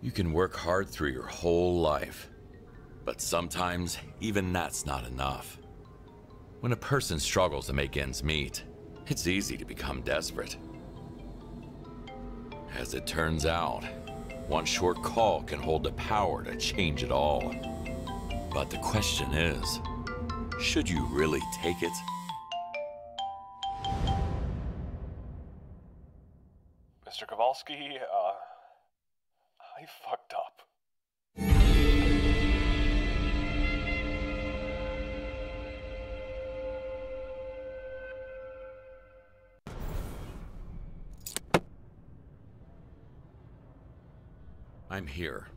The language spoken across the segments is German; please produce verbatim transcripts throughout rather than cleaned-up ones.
You can work hard through your whole life, but sometimes even that's not enough. When a person struggles to make ends meet, it's easy to become desperate. As it turns out, one short call can hold the power to change it all. But the question is, should you really take it? Mister Kowalski, uh, I fucked up. I'm here.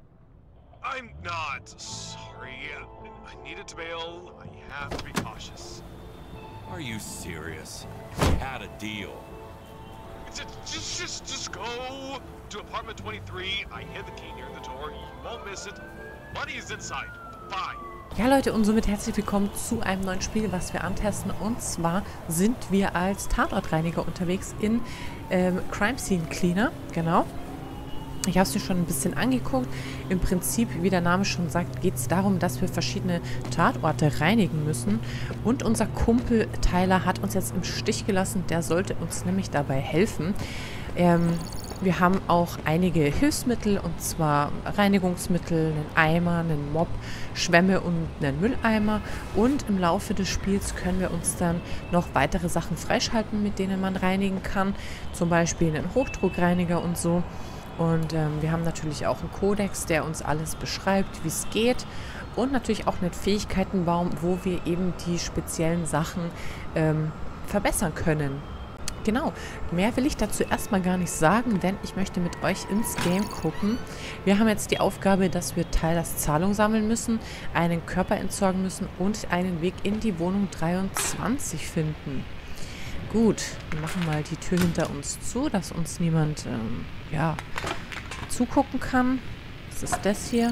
I'm not sorry. I needed to bail. I have to be cautious. Are you serious? We had a deal. Just, just, just, just go to apartment twenty-three. I hid the key near the door. You won't miss it. Money is inside. Bye. Ja Leute, und somit herzlich willkommen zu einem neuen Spiel, was wir antesten. Und zwar sind wir als Tatortreiniger unterwegs in ähm, Crime Scene Cleaner. Genau. Ich habe es mir schon ein bisschen angeguckt. Im Prinzip, wie der Name schon sagt, geht es darum, dass wir verschiedene Tatorte reinigen müssen. Und unser Kumpel Tyler hat uns jetzt im Stich gelassen. Der sollte uns nämlich dabei helfen. Ähm, wir haben auch einige Hilfsmittel, und zwar Reinigungsmittel, einen Eimer, einen Mop, Schwämme und einen Mülleimer. Und im Laufe des Spiels können wir uns dann noch weitere Sachen freischalten, mit denen man reinigen kann. Zum Beispiel einen Hochdruckreiniger und so. Und ähm, wir haben natürlich auch einen Kodex, der uns alles beschreibt, wie es geht. Und natürlich auch einen Fähigkeitenbaum, wo wir eben die speziellen Sachen ähm, verbessern können. Genau, mehr will ich dazu erstmal gar nicht sagen, denn ich möchte mit euch ins Game gucken. Wir haben jetzt die Aufgabe, dass wir Tylers Zahlung sammeln müssen, einen Körper entsorgen müssen und einen Weg in die Wohnung dreiundzwanzig finden. Gut, wir machen mal die Tür hinter uns zu, dass uns niemand ähm, ja, zugucken kann. Was ist das hier?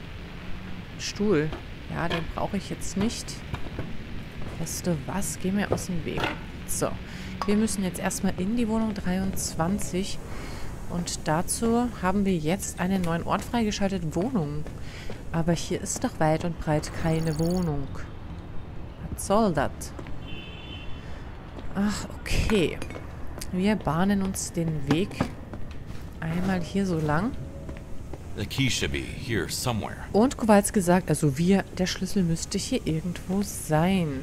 Stuhl. Ja, den brauche ich jetzt nicht. Weißt du was? Geh mir aus dem Weg. So, wir müssen jetzt erstmal in die Wohnung dreiundzwanzig. Und dazu haben wir jetzt einen neuen Ort freigeschaltet. Wohnung. Aber hier ist doch weit und breit keine Wohnung. Was soll das? Ach, okay. Wir bahnen uns den Weg einmal hier so lang. The key should be here somewhere. Und Kowalski sagt, also wir, der Schlüssel müsste hier irgendwo sein.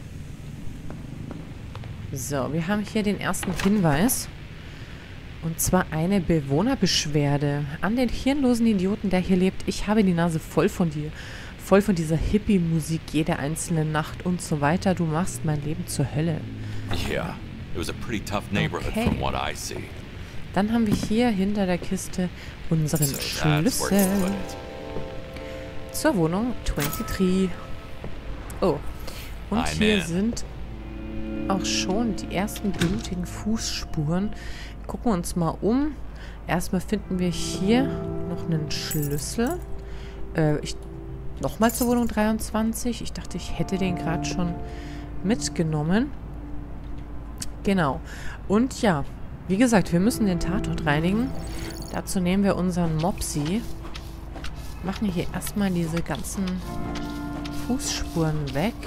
So, wir haben hier den ersten Hinweis. Und zwar eine Bewohnerbeschwerde an den hirnlosen Idioten, der hier lebt. Ich habe die Nase voll von dir. Voll von dieser Hippie-Musik jede einzelne Nacht und so weiter. Du machst mein Leben zur Hölle. Yeah, it was a pretty tough neighborhood Okay. from what I see. Dann haben wir hier hinter der Kiste unseren So that's where you Schlüssel put it. zur Wohnung dreiundzwanzig. Oh, und I'm hier in. sind auch schon die ersten blutigen Fußspuren. Wir gucken uns mal um. Erstmal finden wir hier noch einen Schlüssel. Äh, ich nochmal zur Wohnung dreiundzwanzig. Ich dachte, ich hätte den gerade schon mitgenommen. Genau. Und ja, wie gesagt, wir müssen den Tatort reinigen. Dazu nehmen wir unseren Mopsi. Machen hier erstmal diese ganzen Fußspuren weg.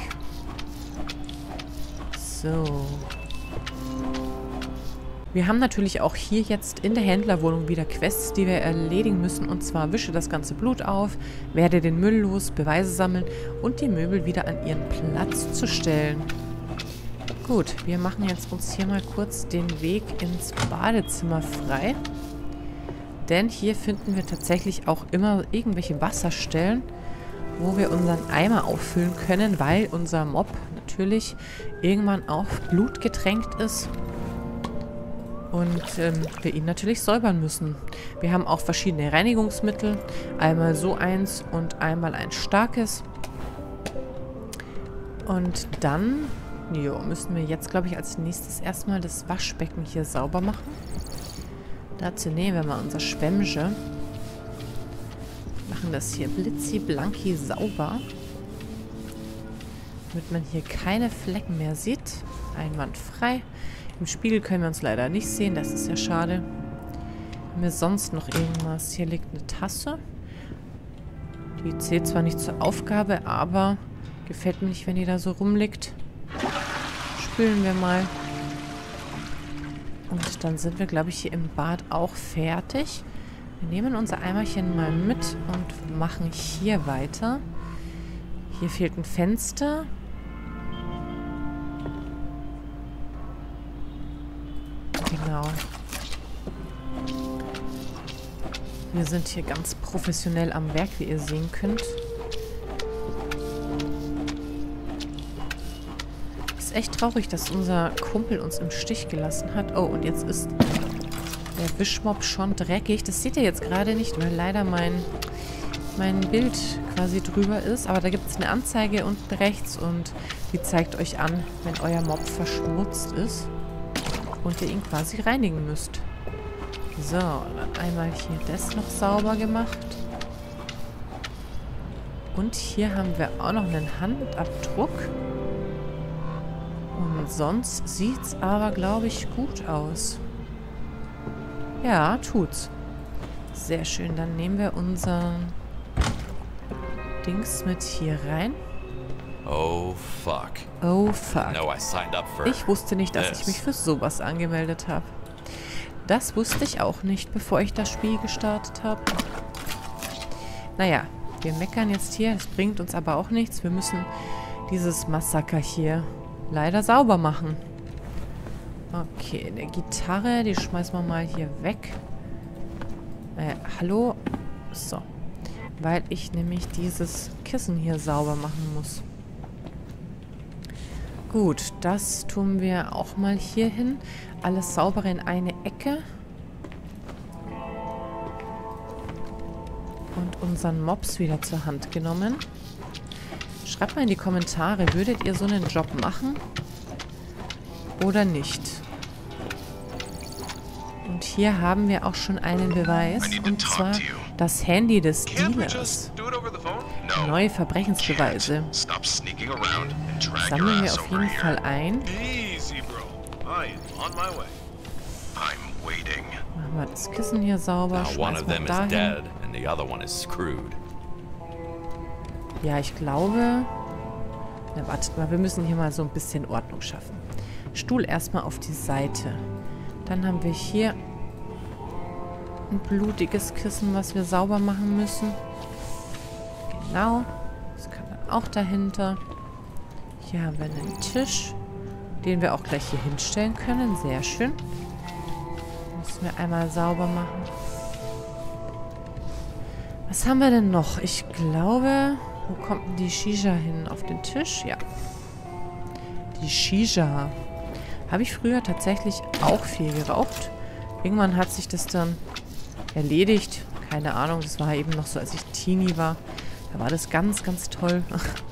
So. Wir haben natürlich auch hier jetzt in der Händlerwohnung wieder Quests, die wir erledigen müssen. Und zwar wische das ganze Blut auf, werde den Müll los, Beweise sammeln und die Möbel wieder an ihren Platz zu stellen. Gut, wir machen jetzt uns hier mal kurz den Weg ins Badezimmer frei. Denn hier finden wir tatsächlich auch immer irgendwelche Wasserstellen, wo wir unseren Eimer auffüllen können, weil unser Mob natürlich irgendwann auch blutgetränkt ist. Und ähm, wir ihn natürlich säubern müssen. Wir haben auch verschiedene Reinigungsmittel. Einmal so eins und einmal ein starkes. Und dann jo, müssen wir jetzt, glaube ich, als nächstes erstmal das Waschbecken hier sauber machen. Dazu nehmen wir mal unser Schwämmchen. Machen das hier blitzi-blanki sauber. Damit man hier keine Flecken mehr sieht. Einwandfrei. Im Spiegel können wir uns leider nicht sehen, das ist ja schade. Haben wir sonst noch irgendwas? Hier liegt eine Tasse. Die zählt zwar nicht zur Aufgabe, aber gefällt mir nicht, wenn die da so rumliegt. Spülen wir mal. Und dann sind wir, glaube ich, hier im Bad auch fertig. Wir nehmen unser Eimerchen mal mit und machen hier weiter. Hier fehlt ein Fenster. Genau. Wir sind hier ganz professionell am Werk, wie ihr sehen könnt. Ist echt traurig, dass unser Kumpel uns im Stich gelassen hat. Oh, und jetzt ist der Wischmopp schon dreckig. Das seht ihr jetzt gerade nicht, weil leider mein, mein Bild quasi drüber ist. Aber da gibt es eine Anzeige unten rechts und die zeigt euch an, wenn euer Mob verschmutzt ist und ihr ihn quasi reinigen müsst. So, dann einmal hier das noch sauber gemacht. Und hier haben wir auch noch einen Handabdruck. Und sonst sieht es aber, glaube ich, gut aus. Ja, tut's. Sehr schön. Dann nehmen wir unseren Dings mit hier rein. Oh, fuck. Oh, fuck. No, I signed up for Ich wusste nicht, dass this. ich mich für sowas angemeldet habe. Das wusste ich auch nicht, bevor ich das Spiel gestartet habe. Naja, wir meckern jetzt hier. Das bringt uns aber auch nichts. Wir müssen dieses Massaker hier leider sauber machen. Okay, eine Gitarre, die schmeißen wir mal hier weg. Äh, hallo? So. Weil ich nämlich dieses Kissen hier sauber machen muss. Gut, das tun wir auch mal hier hin. Alles sauber in eine Ecke. Und unseren Mops wieder zur Hand genommen. Schreibt mal in die Kommentare, würdet ihr so einen Job machen? Oder nicht? Und hier haben wir auch schon einen Beweis. Und zwar das Handy des Dealers. Neue Verbrechensbeweise. Sammeln wir auf jeden Fall ein. Machen wir das Kissen hier sauber. Now one of Schmeißen wir them is dahin. dead and the other one is screwed. Ja, ich glaube... Na, wartet mal, wir müssen hier mal so ein bisschen Ordnung schaffen. Stuhl erstmal auf die Seite. Dann haben wir hier ein blutiges Kissen, was wir sauber machen müssen. Genau. Das kann dann auch dahinter. Hier haben wir einen Tisch, den wir auch gleich hier hinstellen können. Sehr schön. Müssen wir einmal sauber machen. Was haben wir denn noch? Ich glaube... Wo kommt denn die Shisha hin? Auf den Tisch? Ja. Die Shisha. Habe ich früher tatsächlich auch viel geraucht. Irgendwann hat sich das dann erledigt. Keine Ahnung, das war eben noch so, als ich Teenie war. Da war das ganz, ganz toll.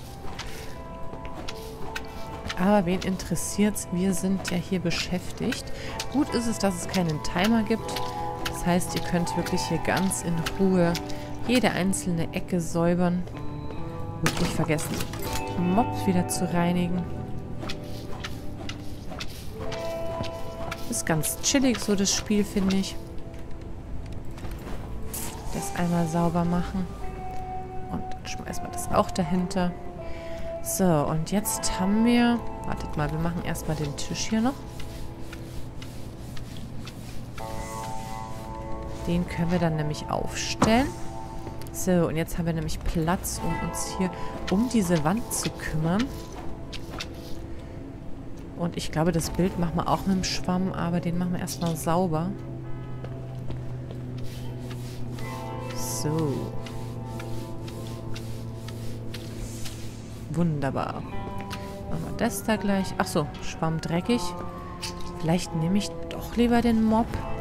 Aber wen interessiert's? Wir sind ja hier beschäftigt. Gut ist es, dass es keinen Timer gibt. Das heißt, ihr könnt wirklich hier ganz in Ruhe jede einzelne Ecke säubern. Und nicht vergessen, Mobs wieder zu reinigen. Ist ganz chillig, so das Spiel, finde ich. Das einmal sauber machen. Und dann schmeißen wir das auch dahinter. So, und jetzt haben wir... Wartet mal, wir machen erstmal den Tisch hier noch. Den können wir dann nämlich aufstellen. So, und jetzt haben wir nämlich Platz, um uns hier um diese Wand zu kümmern. Und ich glaube, das Bild machen wir auch mit dem Schwamm, aber den machen wir erstmal sauber. So. Wunderbar. Machen wir das da gleich. Achso, Schwamm dreckig. Vielleicht nehme ich doch lieber den Mob.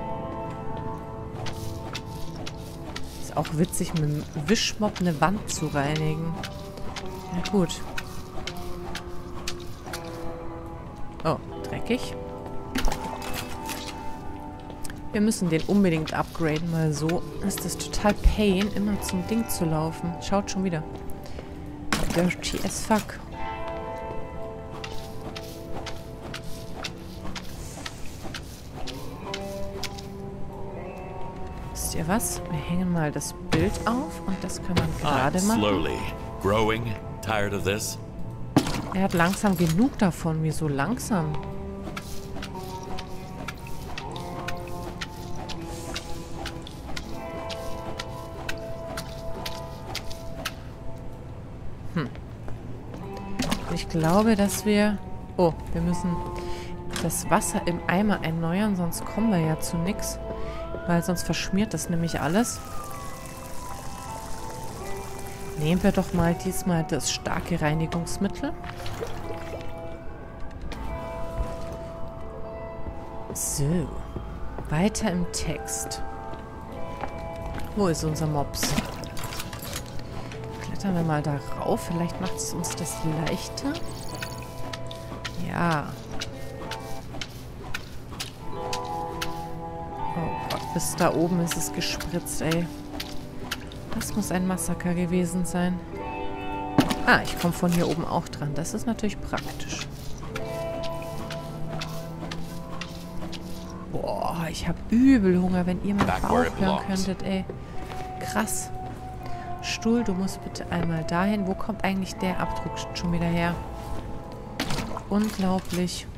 Ist auch witzig, mit dem Wischmob eine Wand zu reinigen. Ja, gut. Oh, dreckig. Wir müssen den unbedingt upgraden, weil so ist es total pain, immer zum Ding zu laufen. Schaut schon wieder. Dirty as fuck. ihr was? Wir hängen mal das Bild auf und das kann man gerade I'm machen. slowly growing tired of this. Er hat langsam genug davon. Wieso langsam? Hm. Ich glaube, dass wir... Oh, wir müssen das Wasser im Eimer erneuern, sonst kommen wir ja zu nichts. Weil sonst verschmiert das nämlich alles. Nehmen wir doch mal diesmal das starke Reinigungsmittel. So. Weiter im Text. Wo ist unser Mops? Klettern wir mal da rauf. Vielleicht macht es uns das leichter. Ja. Oh Gott, bis da oben ist es gespritzt, ey. Das muss ein Massaker gewesen sein. Ah, ich komme von hier oben auch dran. Das ist natürlich praktisch. Boah, ich habe übel Hunger, wenn ihr meinen Bauch hören könntet, ey. Krass. Stuhl, du musst bitte einmal dahin. Wo kommt eigentlich der Abdruck schon wieder her? Unglaublich.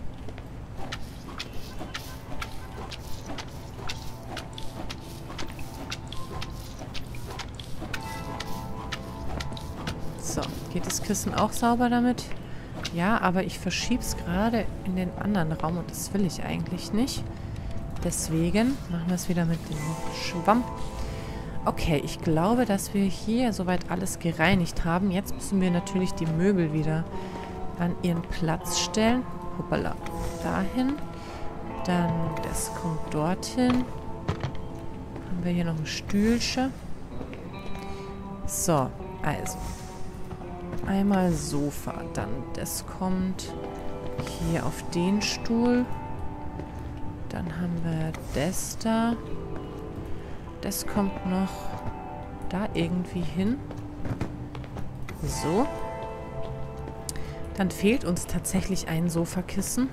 So, geht das Kissen auch sauber damit? Ja, aber ich verschiebe es gerade in den anderen Raum und das will ich eigentlich nicht. Deswegen machen wir es wieder mit dem Schwamm. Okay, ich glaube, dass wir hier soweit alles gereinigt haben. Jetzt müssen wir natürlich die Möbel wieder an ihren Platz stellen. Hoppala. Dahin. Dann, das kommt dorthin. Haben wir hier noch ein Stühlchen. So, also. Einmal Sofa. Dann, das kommt hier auf den Stuhl. Dann haben wir das da. Das kommt noch da irgendwie hin. So. Dann fehlt uns tatsächlich ein Sofakissen.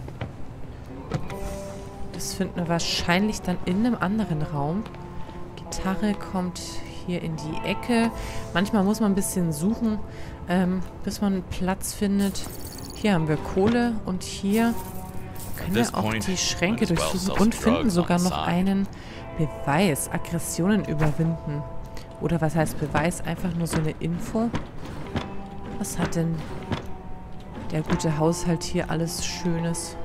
Das finden wir wahrscheinlich dann in einem anderen Raum. Gitarre kommt hier in die Ecke. Manchmal muss man ein bisschen suchen, ähm, bis man einen Platz findet. Hier haben wir Kohle und hier können wir auch die Schränke durchsuchen und finden sogar noch einen Beweis. Aggressionen überwinden. Oder was heißt Beweis? Einfach nur so eine Info. Was hat denn der gute Haushalt hier alles Schönes?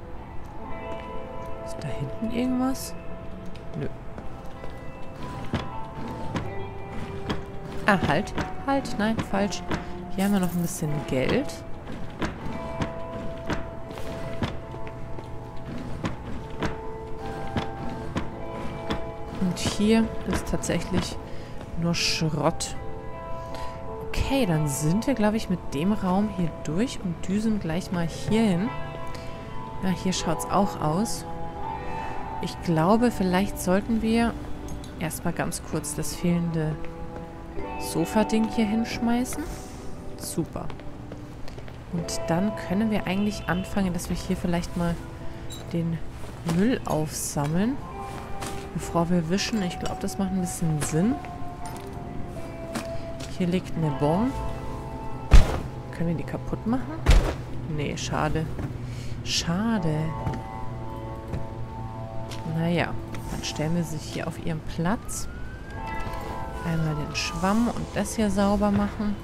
Ist da hinten irgendwas? Nö. Ah, halt. Halt, nein, falsch. Hier haben wir noch ein bisschen Geld. Und hier ist tatsächlich nur Schrott. Okay, dann sind wir, glaube ich, mit dem Raum hier durch und düsen gleich mal hier hin. Ja, hier schaut es auch aus. Ich glaube, vielleicht sollten wir erstmal ganz kurz das fehlende Sofa-Ding hier hinschmeißen. Super. Und dann können wir eigentlich anfangen, dass wir hier vielleicht mal den Müll aufsammeln. Bevor wir wischen. Ich glaube, das macht ein bisschen Sinn. Hier liegt eine Bon. Können wir die kaputt machen? Nee, schade. Schade. Naja, dann stellen wir sie hier auf ihren Platz. Einmal den Schwamm und das hier sauber machen.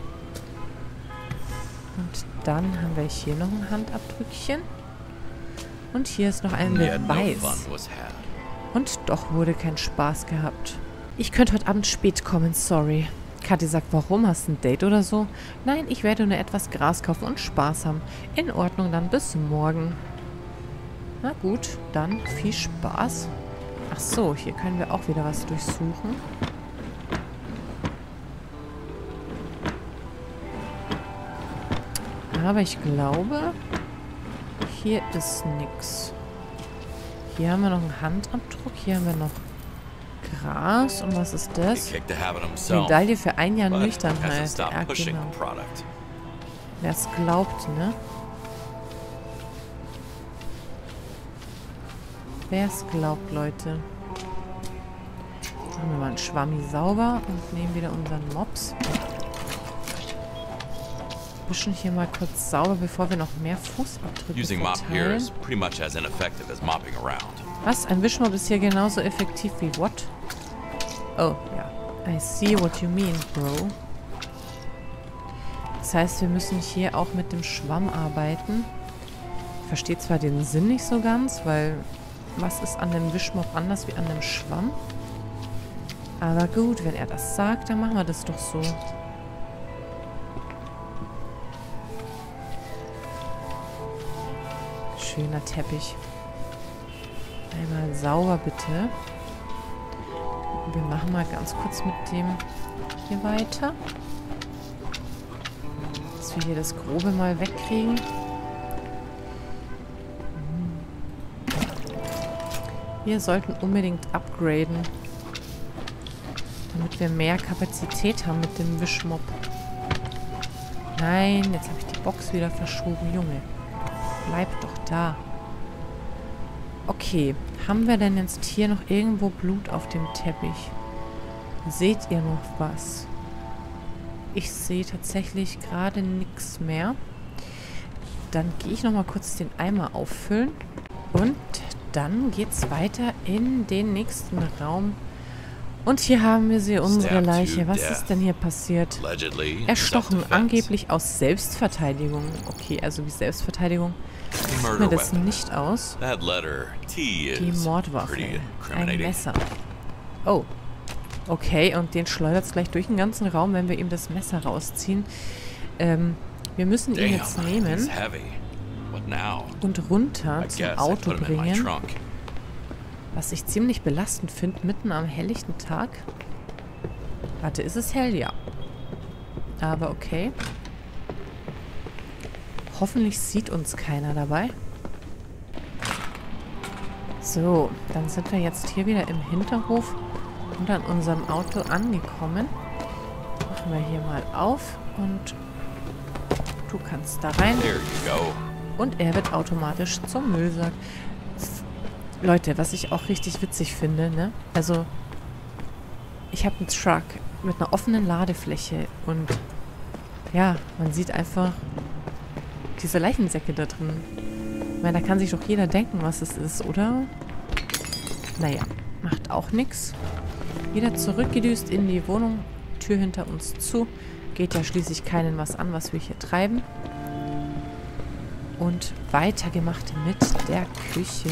Und dann haben wir hier noch ein Handabdrückchen. Und hier ist noch ein Beweis. Und doch wurde kein Spaß gehabt. Ich könnte heute Abend spät kommen, sorry. Kathi sagt, warum? Hast du ein Date oder so? Nein, ich werde nur etwas Gras kaufen und Spaß haben. In Ordnung, dann bis morgen. Na gut, dann viel Spaß. Ach so, hier können wir auch wieder was durchsuchen. Aber ich glaube, hier ist nichts. Hier haben wir noch einen Handabdruck. Hier haben wir noch Gras. Und was ist das? Medaille für ein Jahr Nüchternheit. Ja, genau. Wer es glaubt, ne? Wer es glaubt, Leute. Machen wir mal einen Schwammi sauber und nehmen wieder unseren Mops. Wischen hier mal kurz sauber, bevor wir noch mehr Fußabdrücke Using mop here verteilen. is pretty much as ineffective as mopping around. Was? Ein Wischmopp ist hier genauso effektiv wie what? Oh, ja. I see what you mean, bro. Das heißt, wir müssen hier auch mit dem Schwamm arbeiten. Ich verstehe zwar den Sinn nicht so ganz, weil was ist an dem Wischmopp anders wie an dem Schwamm? Aber gut, wenn er das sagt, dann machen wir das doch so. Schöner Teppich. Einmal sauber, bitte. Wir machen mal ganz kurz mit dem hier weiter. Dass wir hier das Grobe mal wegkriegen. Wir sollten unbedingt upgraden. Damit wir mehr Kapazität haben mit dem Wischmopp. Nein, jetzt habe ich die Box wieder verschoben. Junge, bleib doch da. Okay, haben wir denn jetzt hier noch irgendwo Blut auf dem Teppich? Seht ihr noch was? Ich sehe tatsächlich gerade nichts mehr. Dann gehe ich nochmal kurz den Eimer auffüllen. Und dann geht's weiter in den nächsten Raum. Und hier haben wir sie, unsere Leiche. Was ist denn hier passiert? Erstochen, angeblich aus Selbstverteidigung. Okay, also wie Selbstverteidigung. Sieht mir das nicht aus. Die Mordwaffe. Ein Messer. Oh. Okay, und den schleudert es gleich durch den ganzen Raum, wenn wir ihm das Messer rausziehen. Ähm, wir müssen ihn jetzt nehmen und runter zum Auto bringen. Was ich ziemlich belastend finde, mitten am helllichten Tag. Warte, ist es hell? Ja. Aber okay. Hoffentlich sieht uns keiner dabei. So, dann sind wir jetzt hier wieder im Hinterhof und an unserem Auto angekommen. Machen wir hier mal auf und du kannst da rein. Und er wird automatisch zum Müllsack. Leute, was ich auch richtig witzig finde, ne? Also, ich habe einen Truck mit einer offenen Ladefläche und ja, man sieht einfach diese Leichensäcke da drin. Ich meine, da kann sich doch jeder denken, was es ist, oder? Naja, macht auch nichts. Wieder zurückgedüst in die Wohnung. Tür hinter uns zu. Geht ja schließlich keinen was an, was wir hier treiben. Und weitergemacht mit der Küche.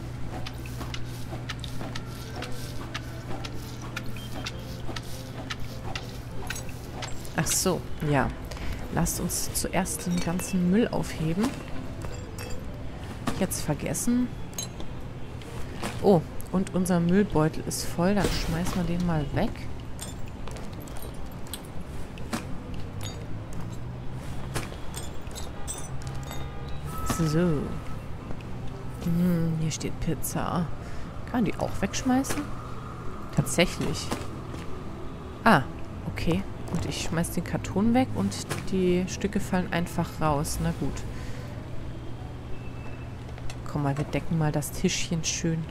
Ach so, ja. Lasst uns zuerst den ganzen Müll aufheben. Jetzt vergessen. Oh, und unser Müllbeutel ist voll. Dann schmeißen wir den mal weg. So. Hm, hier steht Pizza. Kann man die auch wegschmeißen? Tatsächlich. Ah, okay. Und ich schmeiß den Karton weg und die Stücke fallen einfach raus. Na gut. Komm mal, wir decken mal das Tischchen schön.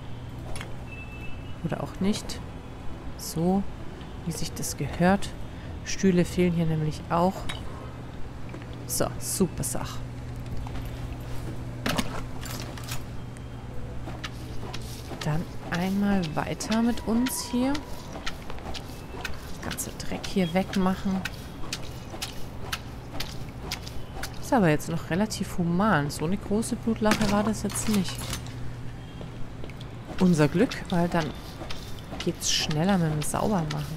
Oder auch nicht. So, wie sich das gehört. Stühle fehlen hier nämlich auch. So, super Sache. Dann einmal weiter mit uns hier. Ganze Dreck hier wegmachen. Ist aber jetzt noch relativ human. So eine große Blutlache war das jetzt nicht. Unser Glück, weil dann geht es schneller mit dem Saubermachen.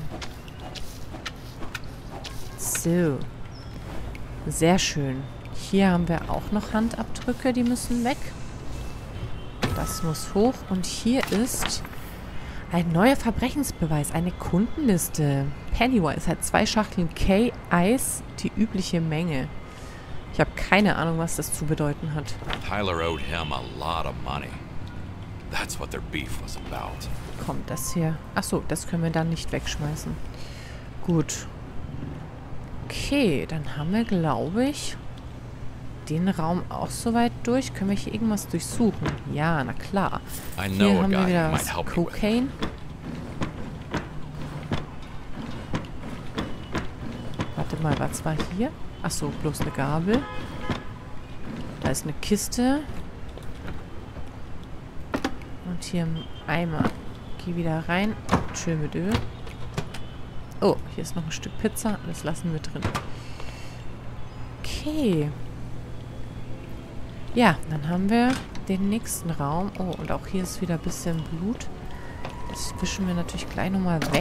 So. Sehr schön. Hier haben wir auch noch Handabdrücke, die müssen weg. Das muss hoch. Und hier ist ein neuer Verbrechensbeweis, eine Kundenliste. Pennywise hat zwei Schachteln K-Eis, die übliche Menge. Ich habe keine Ahnung, was das zu bedeuten hat. Tyler owed him a lot of money. That's what their beef was about. Kommt das hier? Achso, das können wir dann nicht wegschmeißen. Gut. Okay, dann haben wir, glaube ich, den Raum auch soweit durch. Können wir hier irgendwas durchsuchen? Ja, na klar. Hier haben wir wieder was. Cocaine. Warte mal, was war hier? Achso, bloß eine Gabel. Da ist eine Kiste. Und hier ein Eimer. Geh wieder rein. Schön mit Öl. Oh, hier ist noch ein Stück Pizza. Das lassen wir drin. Okay. Ja, dann haben wir den nächsten Raum. Oh, und auch hier ist wieder ein bisschen Blut. Das wischen wir natürlich gleich nochmal weg.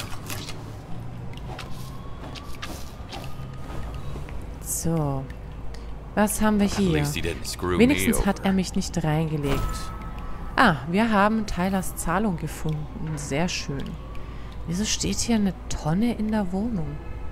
So. Was haben wir hier? Wenigstens hat er mich nicht reingelegt. Ah, wir haben Tylers Zahlung gefunden. Sehr schön. Wieso steht hier eine Tonne in der Wohnung?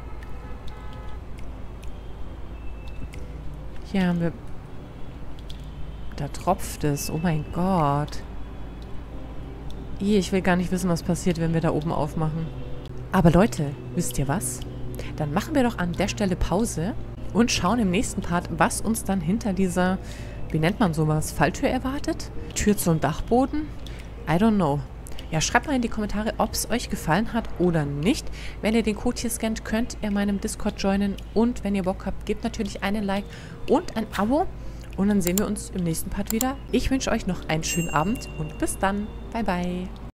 Hier haben wir... Da tropft es. Oh mein Gott. Ich will gar nicht wissen, was passiert, wenn wir da oben aufmachen. Aber Leute, wisst ihr was? Dann machen wir doch an der Stelle Pause und schauen im nächsten Part, was uns dann hinter dieser, wie nennt man sowas, Falltür erwartet? Tür zum Dachboden? I don't know. Ja, schreibt mal in die Kommentare, ob es euch gefallen hat oder nicht. Wenn ihr den Code hier scannt, könnt ihr meinem Discord joinen. Und wenn ihr Bock habt, gebt natürlich einen Like und ein Abo. Und dann sehen wir uns im nächsten Part wieder. Ich wünsche euch noch einen schönen Abend und bis dann. Bye, bye.